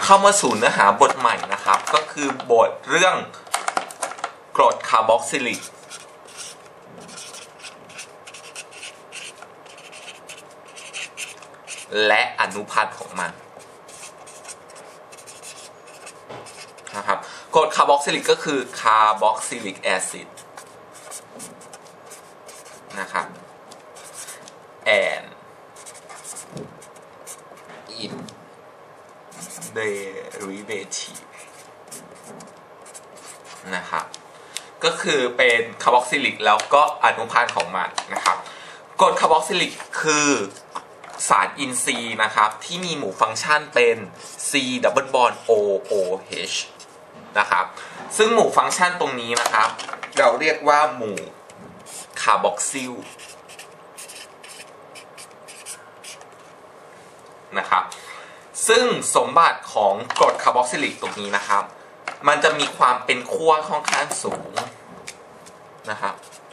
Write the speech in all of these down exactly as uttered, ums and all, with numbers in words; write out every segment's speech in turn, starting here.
เข้ามาสู่เนื้อหาบทใหม่นะครับก็คือบทเรื่องกรดคาร์บอกซิลิกและอนุพันธ์ของมันนะครับกรดคาร์บอกซิลิกก็คือคาร์บอกซิลิกแอซิดนะครับ and in derivative นะครับก็คือเป็นคาร์บอกซิลิกแล้วก็อนุพันธ์ของมันนะครับกรดคาร์บอกซิลิกคือสารอินทรีย์นะครับที่มีหมู่ฟังก์ชันเป็น C double bond O O H นะครับซึ่งหมู่ฟังก์ชันตรงนี้นะครับเราเรียกว่าหมู่คาร์บอกซิลนะครับซึ่งสมบัติของกรดคาร์บอกซิลิกตรงนี้นะครับมันจะมีความเป็นขั้วค่อนข้างสูงนะครับ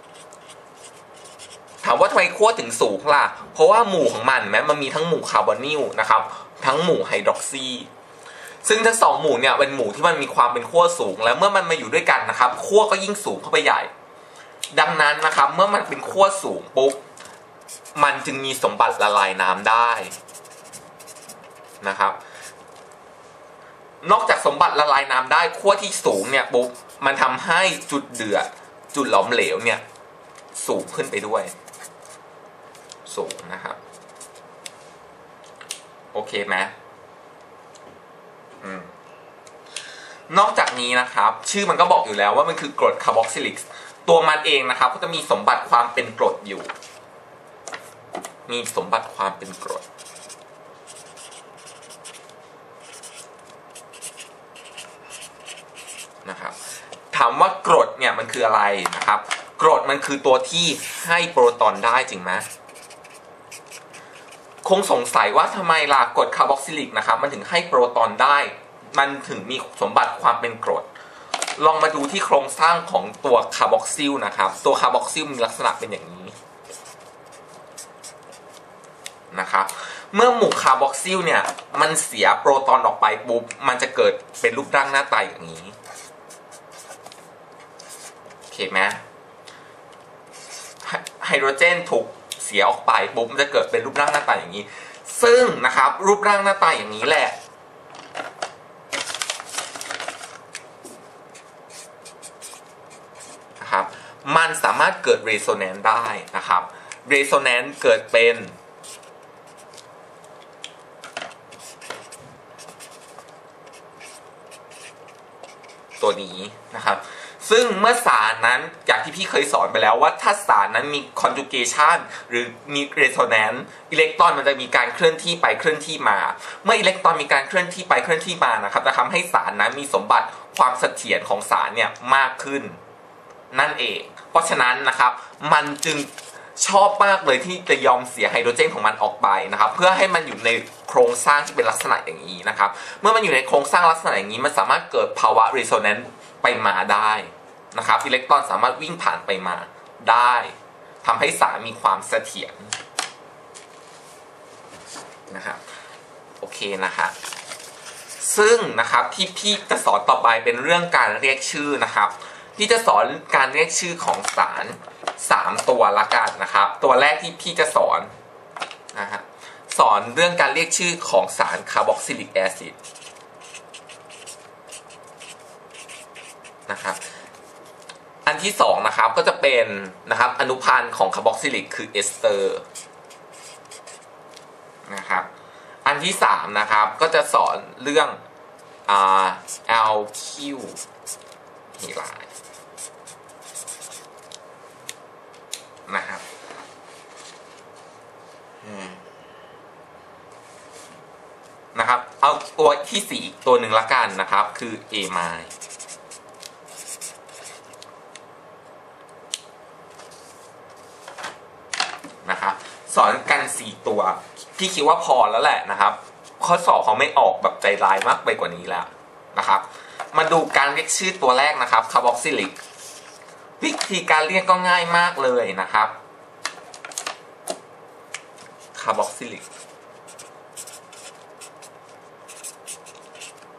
ถามว่าทำไมขั้วถึงสูงล่ะเพราะว่าหมู่ของมันแม้มันมีทั้งหมู่คาร์บอนิลนะครับทั้งหมู่ไฮดรอกซีซึ่งทั้งสองหมู่เนี่ยเป็นหมู่ที่มันมีความเป็นขั้วสูงแล้วเมื่อมันมาอยู่ด้วยกันนะครับขั้วก็ยิ่งสูงเข้าไปใหญ่ดังนั้นนะครับเมื่อมันเป็นขั้วสูงปุ๊บมันจึงมีสมบัติละลายน้ำได้นะครับนอกจากสมบัติละลายน้ำได้ขั้วที่สูงเนี่ยปุ๊บมันทำให้จุดเดือดจุดหลอมเหลวเนี่ยสูงขึ้นไปด้วยสูงนะครับโอเคไหมอืมนอกจากนี้นะครับชื่อมันก็บอกอยู่แล้วว่ามันคือกรดคาร์บอกซิลิกตัวมันเองนะครับก็จะมีสมบัติความเป็นกรดอยู่มีสมบัติความเป็นกรดนะครับถามว่ากรดเนี่ยมันคืออะไรนะครับกรดมันคือตัวที่ให้โปรตอนได้จริงไหมคงสงสัยว่าทำไมล่ะกรดคาร์บอกซิลิกนะครับมันถึงให้โปรตอนได้มันถึงมีสมบัติความเป็นกรดลองมาดูที่โครงสร้างของตัวคาร์บอกซิลนะครับตัวคาร์บอกซิลมีลักษณะเป็นอย่างนี้นะครับเมื่อหมู่คาร์บอกซิลเนี่ยมันเสียโปรตอนออกไปปุ๊บมันจะเกิดเป็นรูปร่างหน้าตาอย่างนี้โอเคไหมไฮโดรเจนถูกเสียออกไปปุ๊บมันจะเกิดเป็นรูปร่างหน้าตาอย่างนี้ซึ่งนะครับรูปร่างหน้าตาอย่างนี้แหละนะครับมันสามารถเกิดเรโซแนนซ์ได้นะครับเรโซแนนซ์เกิดเป็นตัวนี้นะครับซึ่งเมื่อสารนั้นจากที่พี่เคยสอนไปแล้วว่าถ้าสารนั้นมี conjugation หรือมี resonance อิเล็กตรอนมันจะมีการเคลื่อนที่ไปเคลื่อนที่มาเมื่ออิเล็กตรอนมีการเคลื่อนที่ไปเคลื่อนที่มานะครับจะทำให้สารนั้นมีสมบัติความเสถียรของสารเนี่ยมากขึ้นนั่นเองเพราะฉะนั้นนะครับมันจึงชอบมากเลยที่จะยอมเสียไฮโดรเจนของมันออกไปนะครับเพื่อให้มันอยู่ในโครงสร้างที่เป็นลักษณะอย่างนี้นะครับเมื่อมันอยู่ในโครงสร้างลักษณะอย่างนี้มันสามารถเกิดภาวะ resonance ไปมาได้นะครับอิเล็กตรอนสามารถวิ่งผ่านไปมาได้ทำให้สารมีความเสถียรนะครับโอเคนะครับซึ่งนะครับที่พี่จะสอนต่อไปเป็นเรื่องการเรียกชื่อนะครับพี่จะสอนการเรียกชื่อของสารสามตัวละกันนะครับตัวแรกที่พี่จะสอนนะฮะสอนเรื่องการเรียกชื่อของสารคาร์บอกซิลิกแอซิดนะครับอันที่สองนะครับก็จะเป็นนะครับอนุพันธ์ของคาร์บอกซิลิกคือเอสเตอร์นะครับอันที่สามนะครับก็จะสอนเรื่องอ่าแอลคิวไฮไลด์นะครับนะครับเอาตัวที่สี่อีกตัวหนึ่งละกันนะครับคือเอไมด์นะครับสอนกันสี่ตัวพี่คิดว่าพอแล้วแหละนะครับข้อสอบเขาไม่ออกแบบใจร้ายมากไปกว่านี้แล้วนะครับมาดูการเรียกชื่อตัวแรกนะครับคาร์บอกซิลิกวิธีการเรียกก็ง่ายมากเลยนะครับคาร์บอกซิลิก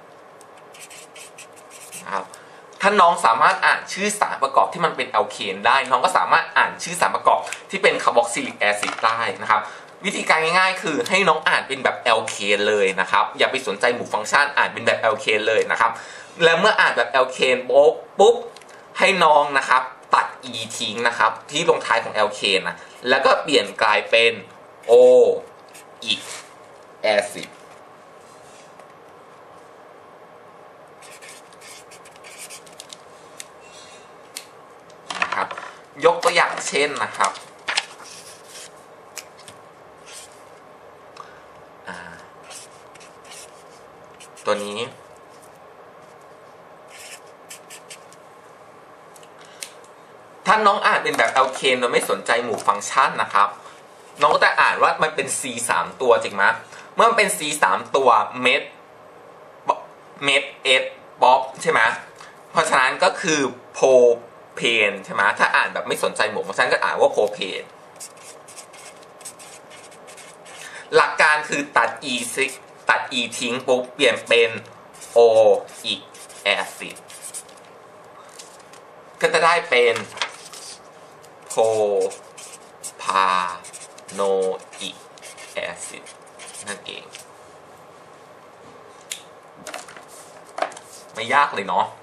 ถ้าน้องสามารถอ่านชื่อสารประกอบที่มันเป็นแอลเคนได้น้องก็สามารถอ่านชื่อสารประกอบที่เป็นคาร์บอกซิลิกแอซิดได้นะครับวิธีการง่ายๆคือให้น้องอ่านเป็นแบบแอลเคนเลยนะครับอย่าไปสนใจหมู่ฟังก์ชันอ่านเป็นแบบแอลเคนเลยนะครับและเมื่ออ่านแบบแอลเคนปุ๊บให้น้องนะครับตัด e ทิ้งนะครับที่ลงท้ายของแอลเคนนะแล้วก็เปลี่ยนกลายเป็น o อีกแอซิดนะครับยกตัวอย่างเช่นนะครับตัวนี้ถ้าน้องอ่านเป็นแบบแอลเคนโดยไม่สนใจหมู่ฟังก์ชันนะครับน้องก็จะอ่านว่ามันเป็น C สามตัวจริงไหมเมื่อมันเป็น C สามตัวเมทเมทเอสป๊อปใช่ไหมเพราะฉะนั้นก็คือโพเพนใช่ไหมถ้าอ่านแบบไม่สนใจหมู่ฟังก์ชันก็อ่านว่าโพเพนหลักการคือตัด e ตัด e ทิ้งปุ๊บเปลี่ยนเป็น o อีกแอซิดก็จะได้เป็นโพพาโนอิกแอซิดนั่นเองไม่ยากเลยเนาะ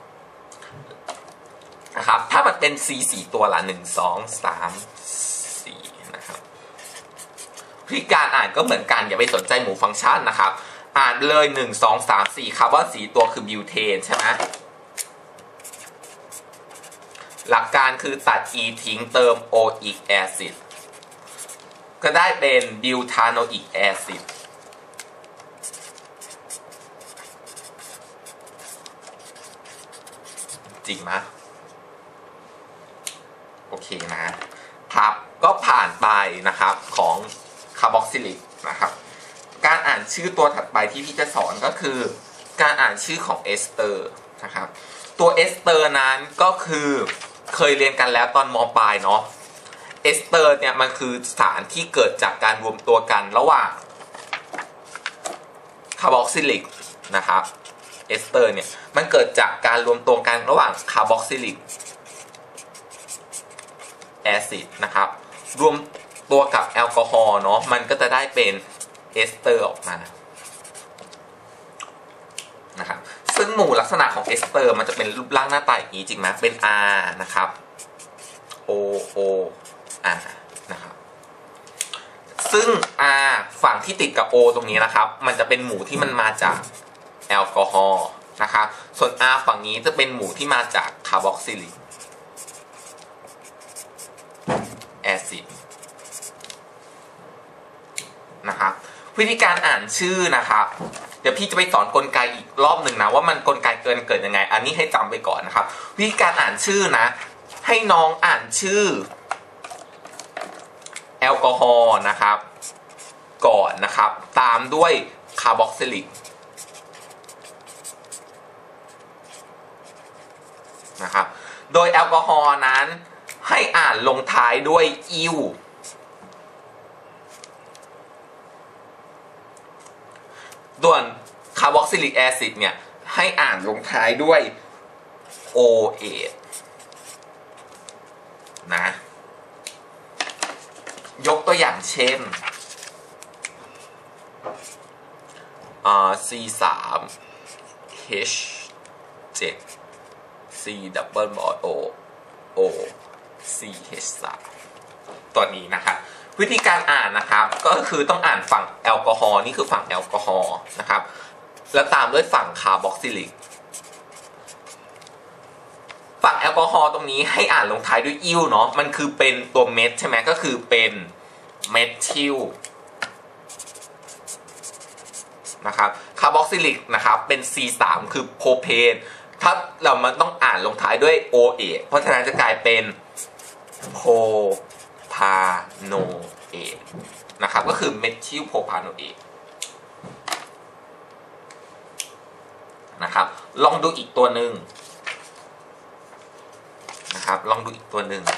นะครับถ้ามันเป็น C สี่ตัวละหนึ่ง สอง สาม สี่นะครับวิธีการอ่านก็เหมือนกันอย่าไปสนใจหมู่ฟังก์ชันนะครับอ่านเลยหนึ่ง สอง สาม สี่คาร์บอนสี่ตัวคือบิวเทนใช่ไหมหลักการคือตัด e ทิ้งเติม o อีกแอซิดก็ได้เป็นบิวทาโนอิกแอซิดจริงไหมโอเคนะครับก็ผ่านไปนะครับของคาร์บอกซิลิกนะครับการอ่านชื่อตัวถัดไปที่พี่จะสอนก็คือการอ่านชื่อของเอสเตอร์นะครับตัวเอสเตอร์นั้นก็คือเคยเรียนกันแล้วตอนม.ปลายเนาะเอสเตอร์เนี่ยมันคือสารที่เกิดจากการรวมตัวกันระหว่างคาร์บอกซิลิกนะครับเอสเตอร์เนี่ยมันเกิดจากการรวมตัวกันระหว่างคาร์บอกซิลิกแอซิดนะครับรวมตัวกับแอลกอฮอล์เนาะมันก็จะได้เป็นเอสเตอร์ออกมานะครับซึ่งหมู่ลักษณะของเอสเตอร์มันจะเป็นรูปร่างหน้าตาอย่างนี้จริงไหมเป็น R นะครับ O O R นะครับซึ่ง R ฝั่งที่ติดกับ O ตรงนี้นะครับมันจะเป็นหมู่ที่มันมาจากแอลกอฮอล์นะครับส่วน R ฝั่งนี้จะเป็นหมู่ที่มาจากคาร์บอกซิลิกแอซิดนะครับวิธีการอ่านชื่อนะครับเดี๋ยวพี่จะไปสอนกลไกอีกรอบหนึ่งนะว่ามันกลไกเกินเกิดยังไงอันนี้ให้จำไปก่อนนะครับวิธีการอ่านชื่อนะให้น้องอ่านชื่อแอลกอฮอล์นะครับก่อนนะครับตามด้วยคาร์บอกซิลิกนะครับโดยแอลกอฮอล์นั้นให้อ่านลงท้ายด้วยอิวส่วนคาร์บอกซิลิกแอซิดเนี่ยให้อ่านลงท้ายด้วย โอ เอช นะยกตัวอย่างเช่น ซี สาม เอช เจ็ด C double bond O O C H สามตัวนี้นะครับวิธีการอ่านนะครับก็คือต้องอ่านฝั่งแอลกอฮอล์นี่คือฝั่งแอลกอฮอล์นะครับแล้วตามด้วยฝั่งคาร์บอกซิลิกฝั่งแอลกอฮอล์ตรงนี้ให้อ่านลงท้ายด้วยอิวเนาะมันคือเป็นตัวเมทใช่ไหมก็คือเป็นเมทิลนะครับคาร์บอกซิลิกนะครับเป็น ซี สาม คือโพเพนถ้าเรามันต้องอ่านลงท้ายด้วย โอ เอช เพราะฉะนั้นจะกลายเป็นโพพาโนเอทนะครับก็คือเมทิลโพพาโนเอทนะครับลองดูอีกตัวหนึ่งนะครับลองดูอีกตัวหนึ่ง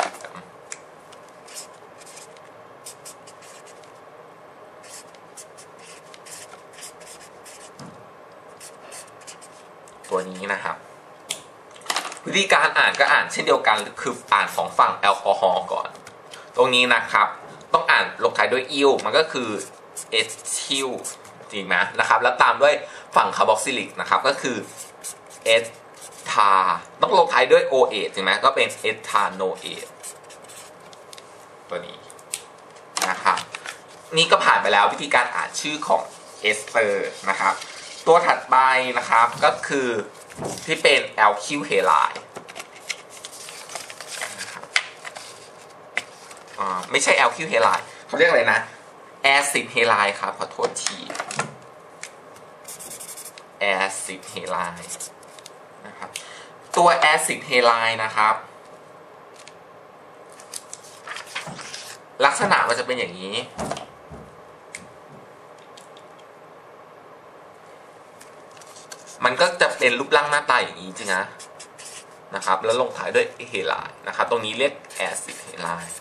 ตัวนี้นะครับวิวิธีการอ่านก็อ่านเช่นเดียวกันคืออ่านของฝั่งแอลกอฮอล์ก่อนตรงนี้นะครับต้องอ่านลงท้ายด้วยอิลมันก็คือเอทิลจริงไหมนะครับแล้วตามด้วยฝั่งคาร์บอกซิลิกนะครับก็คือเอสทาต้องลงท้ายด้วยโอเอทจริงไหมก็เป็นเอทาโนเอทตัวนี้นะครับนี่ก็ผ่านไปแล้ววิธีการอ่านชื่อของเอสเตอร์นะครับตัวถัดไปนะครับก็คือที่เป็นแอลคิวเฮไลด์อ่าไม่ใช่แอลคิวเฮไลด์เขาเรียกอะไรนะแอซิดเฮไลด์ครับขอโทษทีแอซิดเฮไลด์นะครับตัวแอซิดเฮไลด์นะครับลักษณะมันจะเป็นอย่างนี้มันก็จะเป็นรูปร่างหน้าตาอย่างนี้จริงนะนะครับแล้วลงท้ายด้วยเฮไลด์นะครับตรงนี้เรียกแอซิดเฮไลด์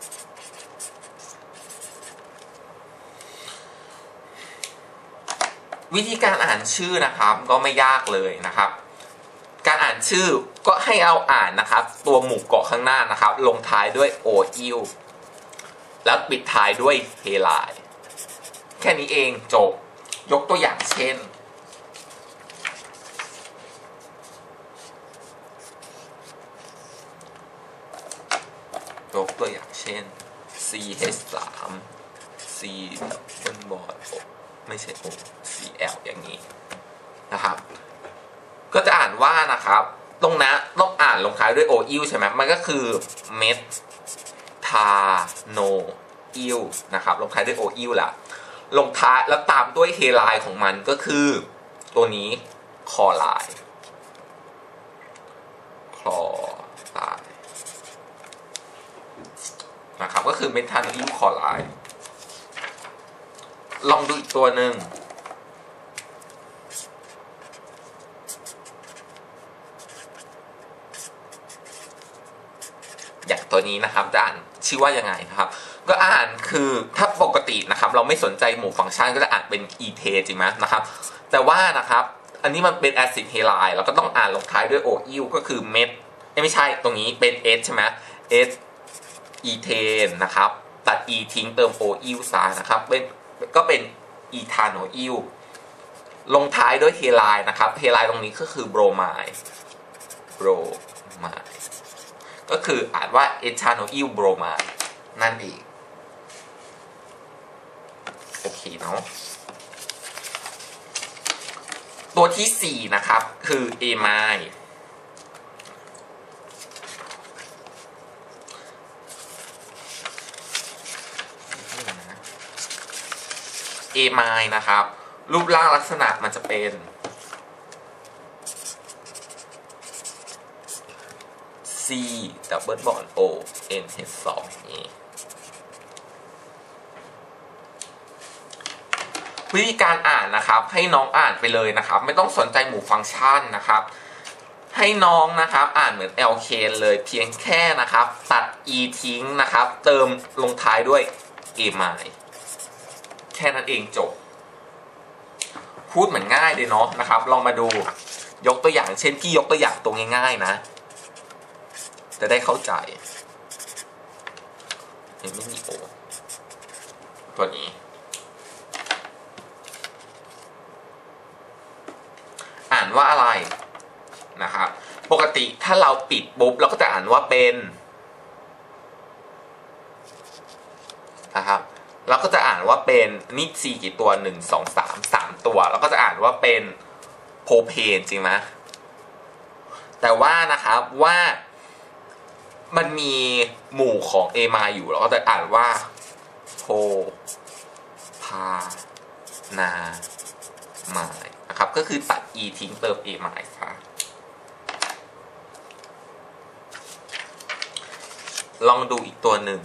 วิธีการอ่านชื่อนะครับก็ไม่ยากเลยนะครับการอ่านชื่อก็ให้เอาอ่านนะครับตัวหมู่เกาะข้างหน้านะครับลงท้ายด้วยโออิลแล้วปิดท้ายด้วยเฮไลด์แค่นี้เองจบยกตัวอย่างเช่นยกตัวอย่างเช่น ซี เอช สาม C ดับเบิลบอลไม่ใช่ O ซี แอล อย่างนี้นะครับก็จะอ่านว่านะครับตรงนั้นต้องอ่านลงท้ายด้วยโออิลใช่ไหมมันก็คือเมททาโนอิลนะครับลงท้ายด้วยโออิลแหละลงท้ายแล้วตามด้วยเฮไลด์ของมันก็คือตัวนี้คอไลด์คลอไลด์นะครับก็คือเมทาโนอิลคอไลด์ลองดูอีกตัวหนึ่งอย่างตัวนี้นะครับจะอ่านชื่อว่ายังไงนะครับก็อ่านคือถ้าปกตินะครับเราไม่สนใจหมู่ฟังก์ชันก็จะอ่านเป็นอีเทจริงไหมนะครับแต่ว่านะครับอันนี้มันเป็นแอซิดเฮไลด์เราก็ต้องอ่านลงท้ายด้วยโออิลก็คือเมทไม่ใช่ตรงนี้เป็นเอสใช่ไหมเอสอีเทนนะครับตัด e ทิ้งเติมโออิลซะนะครับเป็นก็เป็นอีทาโนอิลลงท้ายด้วยเฮไลด์นะครับเฮไลด์ตรงนี้ก็คือโบรไมด์โบรไมด์ก็คืออ่านว่าเอทาโนอิลโบรไมด์นั่นเองโอเคเนาะตัวที่สี่นะครับคือเอไมด์เอไมด์นะครับรูปร่างลักษณะมันจะเป็น C ดับเบิลบอนด์ O N H สองนี้วิธีการอ่านนะครับให้น้องอ่านไปเลยนะครับไม่ต้องสนใจหมู่ฟังก์ชันนะครับให้น้องนะครับอ่านเหมือน แอล เค เลยเพียงแค่นะครับตัด E ทิ้งนะครับเติมลงท้ายด้วย เอไมด์แค่นั้นเองจบพูดเหมือนง่ายเลยเนาะนะครับลองมาดูยกตัวอย่างเช่นพี่ยกตัวอย่างตัวง่ายๆนะจะได้เข้าใจเห็นไม่มีโอตัวนี้อ่านว่าอะไรนะครับปกติถ้าเราปิดปุ๊บเราก็จะอ่านว่าเป็นนะครับเราก็จะอ่านว่าเป็นนี่สี่กี่ตัวหนึ่งสองสามสามตัวเราก็จะอ่านว่าเป็นโพเพนจริงไหมแต่ว่านะครับว่ามันมีหมู่ของเอไมด์อยู่เราก็จะอ่านว่าโพพานาไมด์นะครับก็คือตัด e ทิ้งเติมเอไมด์ค่ะลองดูอีกตัวหนึ่ง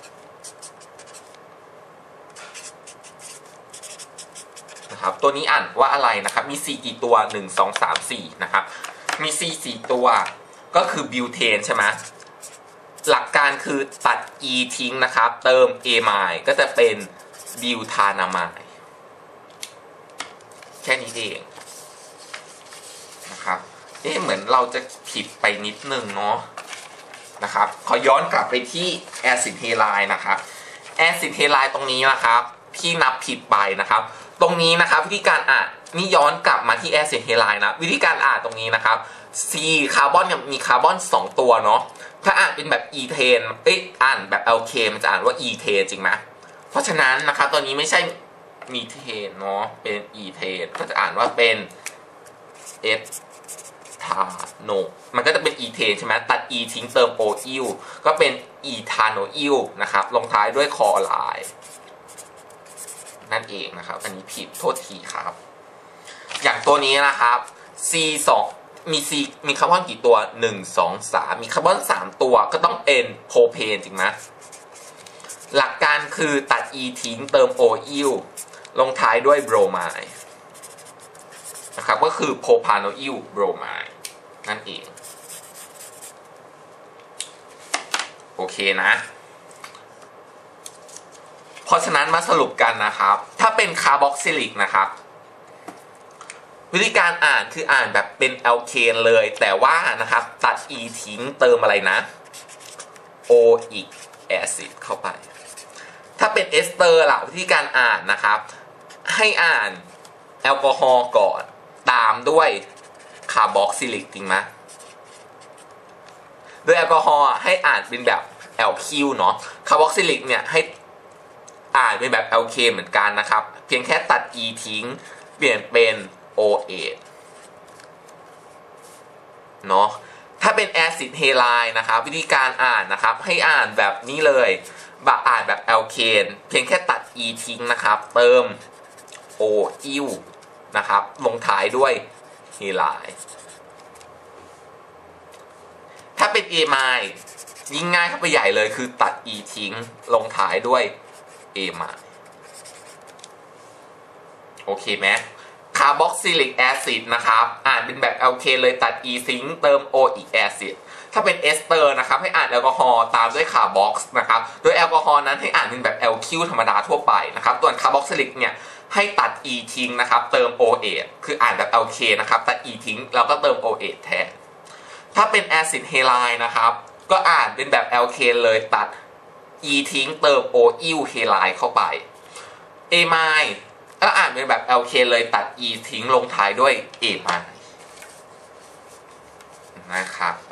นะครับตัวนี้อ่านว่าอะไรนะครับมี C กี่ตัวหนึ่ง สอง สาม สี่นะครับมี C สี่ตัวก็คือบิวเทนใช่ไหมหลักการคือตัด e ทิ้งนะครับเติมเอไมด์ก็จะเป็นบิวทานามายด์แค่นี้เองนะครับเอ๊ะเหมือนเราจะผิดไปนิดนึงเนาะนะครับขอย้อนกลับไปที่แอซิดเฮไลน์นะครับแอซิดเฮไลน์ตรงนี้นะครับพี่นับผิดไปนะครับตรงนี้นะครับวิธีการอ่านนี่ย้อนกลับมาที่แอซิดเฮไลน์นะวิธีการอ่านตรงนี้นะครับ C คาร์บอนมีคาร์บอนสองตัวเนาะถ้าอ่านเป็นแบบอีเทนเอ้ยอ่านแบบแอลเคมันจะอ่านว่าอีเทนจริงไหมเพราะฉะนั้นนะครับตัวนี้ไม่ใช่มีเทนเนาะเป็นอีเทนก็จะอ่านว่าเป็นเอสทาโนมันก็จะเป็นอีเทนใช่ไหมตัด e ทิ้งเติม o อิลก็เป็นอีทาโนอิลนะครับลงท้ายด้วยคอไลน์นั่นเองนะครับอันนี้ผิดโทษทีครับอย่างตัวนี้นะครับ C สองมี C มีคาร์บอนกี่ตัวหนึ่ง สอง สามมีคาร์บอนสามตัวก็ต้องเป็นโพเพนจริงไหมหลักการคือตัด e ทิ้งเติม o อิลลงท้ายด้วยโบรไมด์นะครับก็คือโพพาโนอิลโบรไมด์นั่นเองโอเคนะเพราะฉะนั้นมาสรุปกันนะครับถ้าเป็นคาร์บอกซิลิกนะครับวิธีการอ่านคืออ่านแบบเป็นแอลเคนเลยแต่ว่านะครับตัด e ทิ้งเติมอะไรนะ oic acid เข้าไปถ้าเป็นเอสเตอร์ล่ะวิธีการอ่านนะครับให้อ่านแอลกอฮอล์ก่อนตามด้วยคาร์บอกซิลิกจริงไหมโดยแอลกอฮอล์ให้อ่านเป็นแบบแอลคิวเนาะคาร์บอกซิลิกเนี่ยให้อ่านเป็นแบบแอลเคเหมือนกันนะครับเพียงแค่ตัด e ทิ้งเปลี่ยนเป็น โอ เอช เนาะถ้าเป็นแอซิดเฮไลน์นะครับวิธีการอ่านนะครับให้อ่านแบบนี้เลยแบบอ่านแบบแอลเคนเพียงแค่ตัด e ทิ้งนะครับเติม o อิลนะครับลงท้ายด้วยเฮไลน์ถ้าเป็นเอไมด์ยิ่งง่ายเข้าไปใหญ่เลยคือตัด e ทิ้งลงท้ายด้วยเอไมด์โอเคไหมคาร์บอกซิลิกแอซิดนะครับอ่านเป็นแบบแอลเคนเลยตัด e ทิ้งเติม o อีกแอซิดถ้าเป็นเอสเตอร์นะครับให้อ่านแอลกอฮอล์ตามด้วยคาร์บอกซ์นะครับโดยแอลกอฮอล์นั้นให้อ่านเป็นแบบแอลคิวธรรมดาทั่วไปนะครับส่วนคาร์บอกซิลิกเนี่ยให้ตัด e ทิ้งนะครับเติม โอ เอช คืออ่านแบบแอลเคนนะครับตัด e ทิ้งแล้วก็เติม โอ เอช แทนถ้าเป็นแอซิดเฮไลน์นะครับก็อ่านเป็นแบบแอลเคนเลยตัด e ทิ้งเติม o อิลเฮไลน์เข้าไปเอไมด์ก็อ่านเป็นแบบแอลเคนเลยตัด e ทิ้งลงท้ายด้วยเอไมด์นะครับ